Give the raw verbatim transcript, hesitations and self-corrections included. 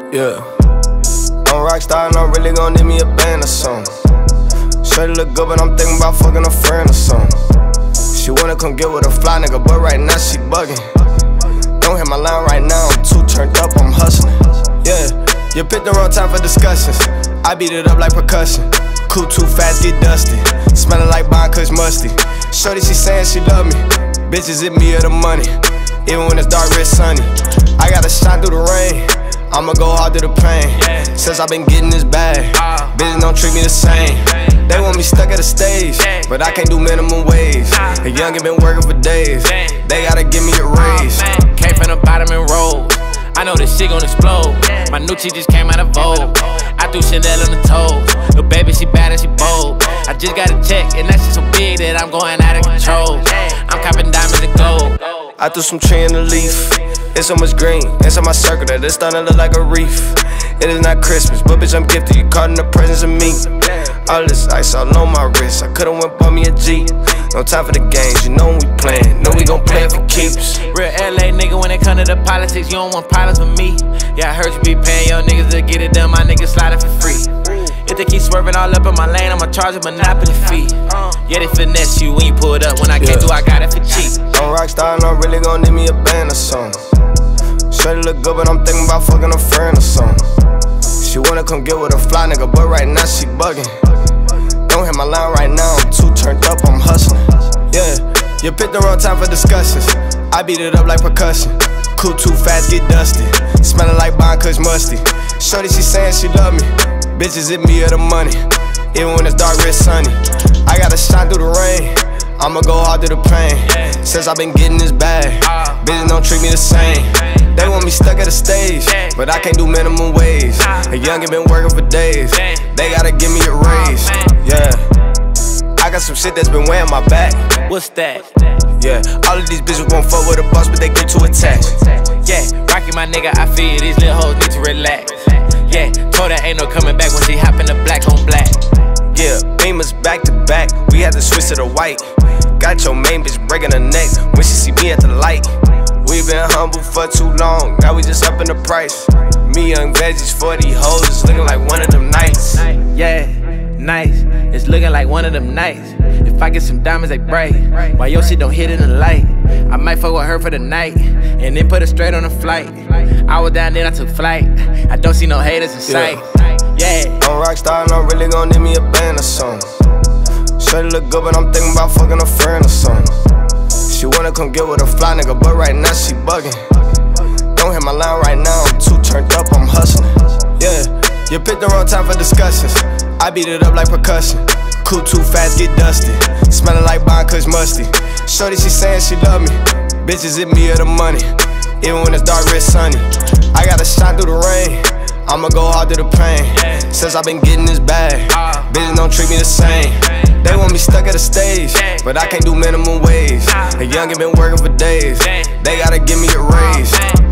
Yeah. I'm Rockstar and I'm really gon' need me a band or something. Shorty look good, but I'm thinking about fucking a friend or something. She wanna come get with a fly nigga, but right now she bugging. Don't hit my line right now, I'm too turned up, I'm hustling. Yeah, you picked the wrong time for discussions. I beat it up like percussion. Cool too fast, get dusty. Smelling like bond cause musty. Shorty, she saying she love me. Bitches hit me or the money. Even when it's dark, red sunny. I gotta shine through the rain. I'ma go hard through the pain. Since I've been getting this bag, bitches don't treat me the same. They want me stuck at the stage, but I can't do minimum wage. A youngin' been working for days. They gotta give me a raise. Came from the bottom and rolled. I know this shit gon' explode. My new chick just came out of Vogue. I threw Chanel on the toes. Little baby, she bad and she bold. I just got a check, and that shit so big that I'm going out of control. I'm copping diamonds and gold. I threw some tree in the leaf. It's so much green, inside my circle that it's starting to look like a reef. It is not Christmas, but bitch I'm gifted, you caught in the presence of me. All this ice all on my wrist, I could've went bought me a G. No time for the games, you know when we playin', know we gon' play it for keeps. Real L A nigga, when it come to the politics, you don't want problems with me. Yeah, I heard you be paying your niggas to get it done, my niggas sliding for free. If they keep swerving all up in my lane, I'ma charge a monopoly fee. Yeah, they finesse you when you pull it up, when I can't do, I got it for cheap. I'm Rockstar and I'm really gon' need me a band or something. Shorty look good, but I'm thinking about fucking a friend or something. She wanna come get with a fly nigga, but right now she bugging. Don't hit my line right now, I'm too turned up, I'm hustling. Yeah, you picked the wrong time for discussions. I beat it up like percussion. Cool too fast, get dusty. Smelling like bond cause musty. Shorty, she saying she love me. Bitches hit me or the money. Even when it's dark, red sunny. I gotta shine through the rain. I'ma go hard through the pain. Since I've been getting this bag, bitches don't treat me the same. They want me stuck at the stage, but I can't do minimum wage. A youngin' been working for days. They gotta give me a raise. Yeah, I got some shit that's been weighing my back. What's that? Yeah, all of these bitches won't fuck with a boss, but they get too attached. Yeah, Rocky my nigga, I feel these little hoes need to relax. Yeah, told her ain't no coming back when she hop in the black on black. Yeah, beamers back to back, we had to switch to the white. Got your main bitch breaking her neck when she see me at the light. We been humble for too long, now we just up in the price. Me young veggies for these hoes, it's looking like one of them nights. Yeah, nice, it's looking like one of them nights. If I get some diamonds, they bright. Why your shit don't hit in the light? I might fuck with her for the night, and then put her straight on the flight. I was down, then I took flight. I don't see no haters in sight. Yeah, I'm Rockstar and I'm really gon' need me a band or something. Shorty look good, but I'm thinking about fucking a friend or something. She wanna come get with a fly nigga, but right now she bugging. Don't hit my line right now, I'm too turned up, I'm hustling. Yeah, you picked the wrong time for discussions. I beat it up like percussion. Cool too fast, get dusty. Smelling like bond cause musty. Shorty, she saying she love me. Bitches hit me or the money. Even when it's dark, red sunny. I gotta shine through the rain. I'ma go hard through the pain. Since I've been getting this bag, bitches don't treat me the same. They want me stuck at the stage, but I can't do minimum wage. A youngin' been working for days. They gotta give me a raise.